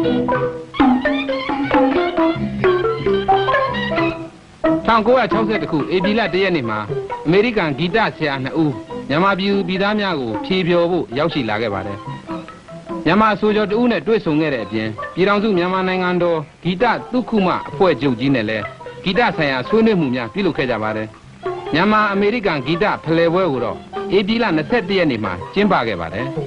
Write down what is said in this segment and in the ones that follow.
1960 ခုဧပြီလ 1 ရက်နေ့မှာအမေရိကန်ဂီတဆရာ2ဦးမြန်မာပြည်သားများကိုဖြေဖျော်ဖို့ရောက်ရှိလာခဲ့ပါတယ်။မြန်မာဆိုကျော်2ဦးနဲ့တွေ့ဆုံခဲ့တဲ့အပြင်ပြည်ထောင်စုမြန်မာနိုင်ငံတော်ဂီတသုခုမအဖွဲ့ချုပ်ကြီးနဲ့လည်းဂီတဆိုင်ရာဆွေးနွေးမှုများပြုလုပ်ခဲ့ကြပါတယ်။မြန်မာအမေရိကန်ဂီတဖလှယ်ပွဲကိုတော့ဧပြီလ 21 ရက်နေ့မှာကျင်းပခဲ့ပါတယ်။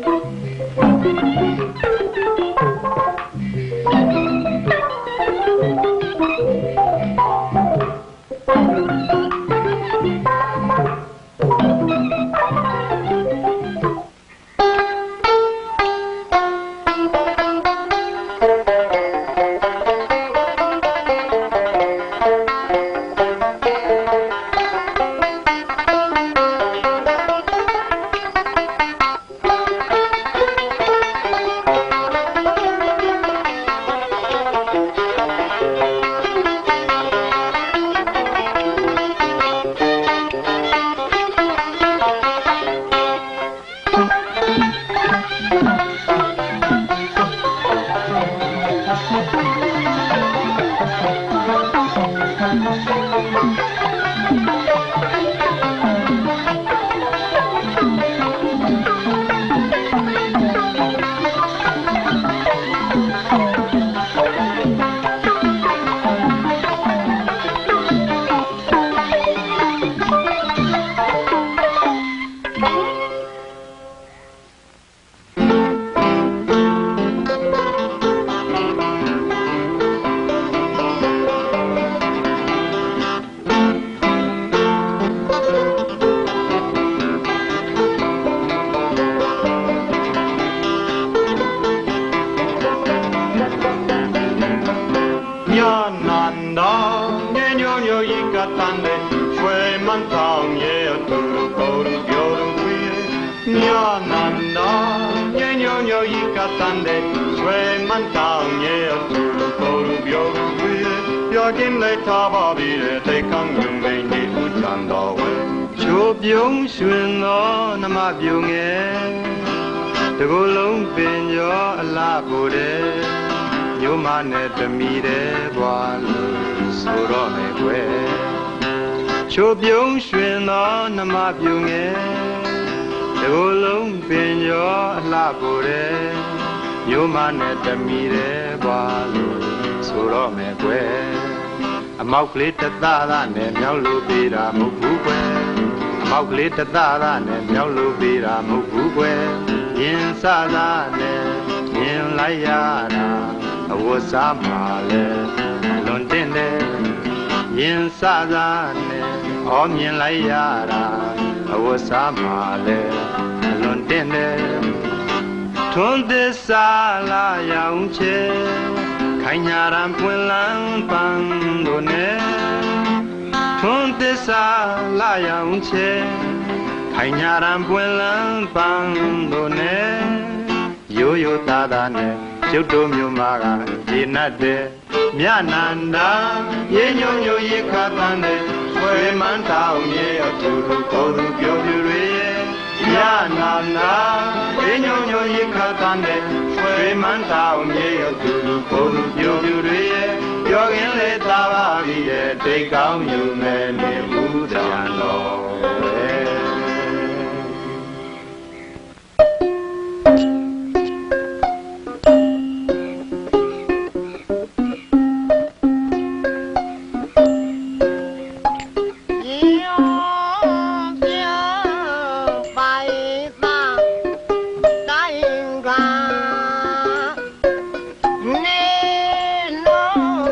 အမောက်ကလေးတသားသားနဲ့မြောက်လို့ပေးတာမဟုတ်ဘူးကွယ်အမောက်ကလေးတသားသားနဲ့မြောက်လို့ပေးတာမဟုတ်ဘူးကွယ်ရင်စသားနဲ့မြင်လိုက်ရတာအဝတ်စားမှလည်းလွန်တင်တယ်ရင်စသားနဲ့အော်မြင်လိုက်ရတာအဝတ်စားမှလည်းလွန်တင်တယ်ထွန်းသစ္စာလာရောင်ချေခိုင်ညာရန်ပွင့်လန်းပန်းတို့နဲ့ထွန်းသစ္စာလာရောင်ချေခိုင်ညာရန်ပွင့်လန်းပန်းတို့နဲ့ရိုးရိုးသားသားနဲ့ကျုပ်တို့မျိုးမာကရေနတ်တဲ့မြနန္ဒာရေညုံညိုရေခါတန်းတဲ့ဝေမန်းတောင်ရေအထူထူခေါ်သူပြောပြတွေမြနန္ဒာရေညုံညိုရေခါတန်းတဲ့ဝေမန်းတောင်ရေအထူထူခေါ်သူပြောပြတွေပြောခင်လေသာပါပြီတဲ့တိတ်ကောင်းယူမယ်နေဘူးတန်တော်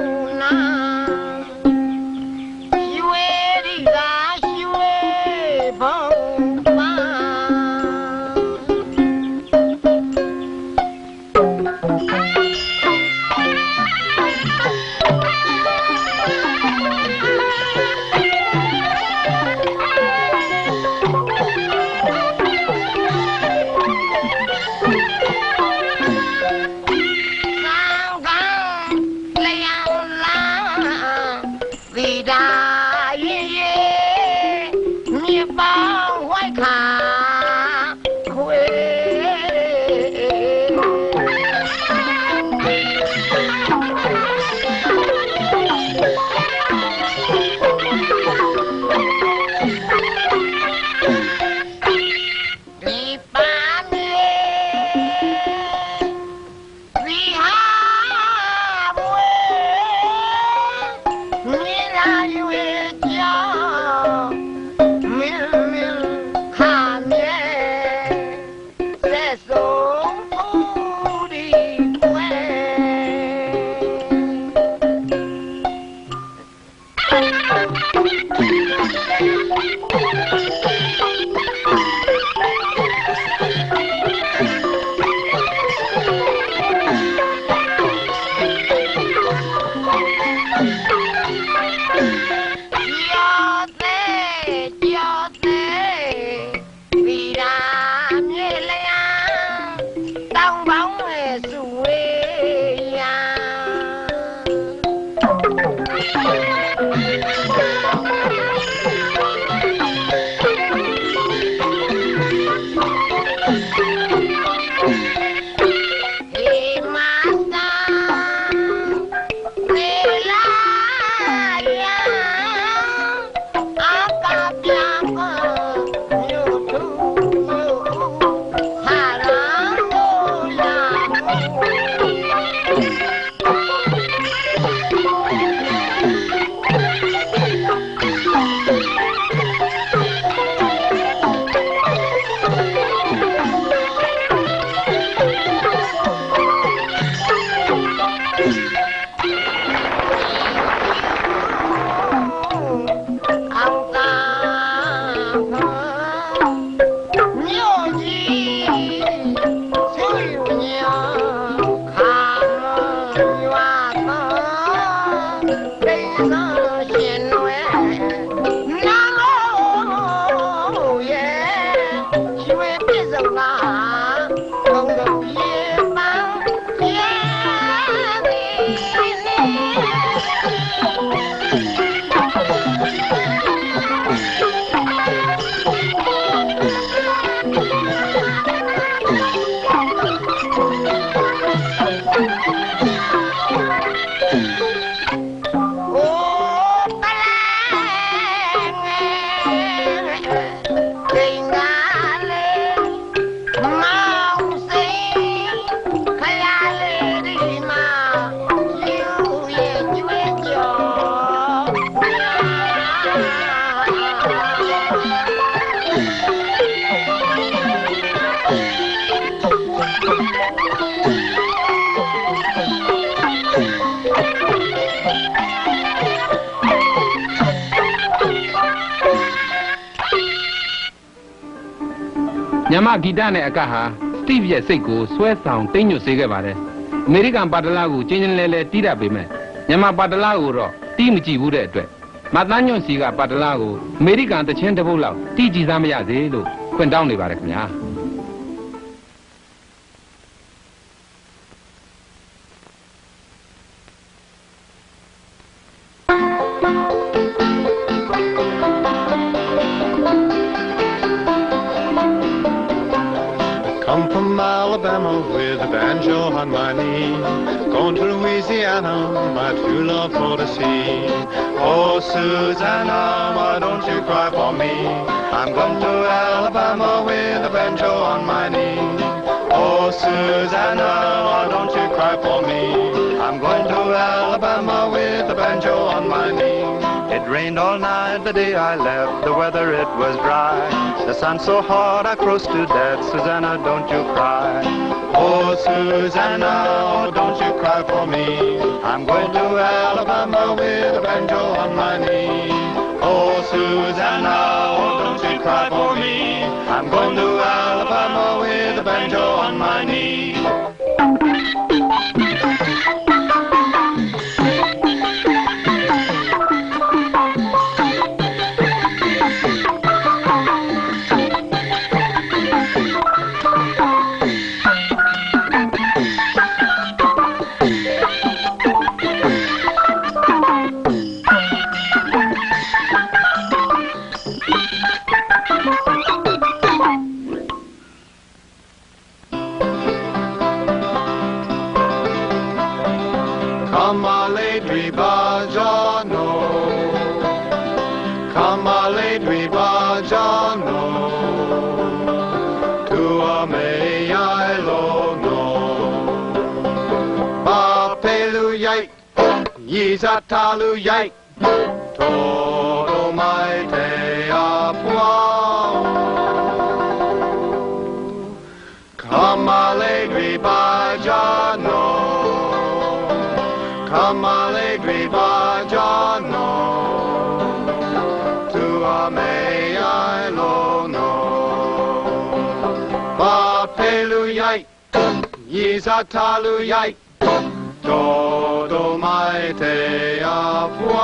ပ Nyama gita ne akaha Steve ye seiko sway sound tenyo sege bare American Padala gu chin lele tira pe me Nyama Padala gu ro ti mji bu de atwet Ma tan nyon si ga Padala gu American တချင်းတစ်ပုတ်လောက်တီးကြည့်စားမရစေလို့ခွင့်တောင်းနေပါတယ်ခင်ဗျာ Come from Alabama with a banjo on my knee. Going to Louisiana, my true love for the sea. Oh, Susanna, why don't you cry for me? I'm going to Alabama with a banjo on my knee. Oh, Susanna, why don't you cry for me? I'm going to Alabama with a banjo on my knee. It rained all night the day I left, the weather it was dry. The sun so hot I froze to death, Susanna, don't you cry. Oh, Susanna, oh, don't you cry for me. I'm going to Alabama with a banjo on my knee. Oh, Susanna, oh, don't you cry for me. I'm going to Alabama with a banjo on my knee. Yizatalu yai todo mai te apua Kamale gribajano Kamale gribajano Tu ame ai lono Bapelu yai Yizatalu yai todo mai te apua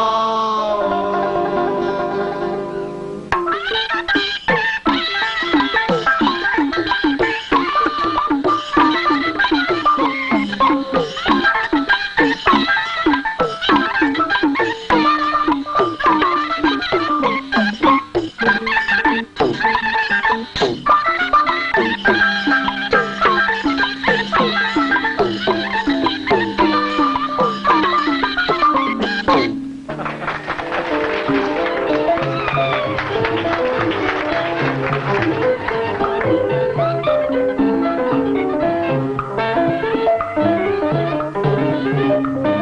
။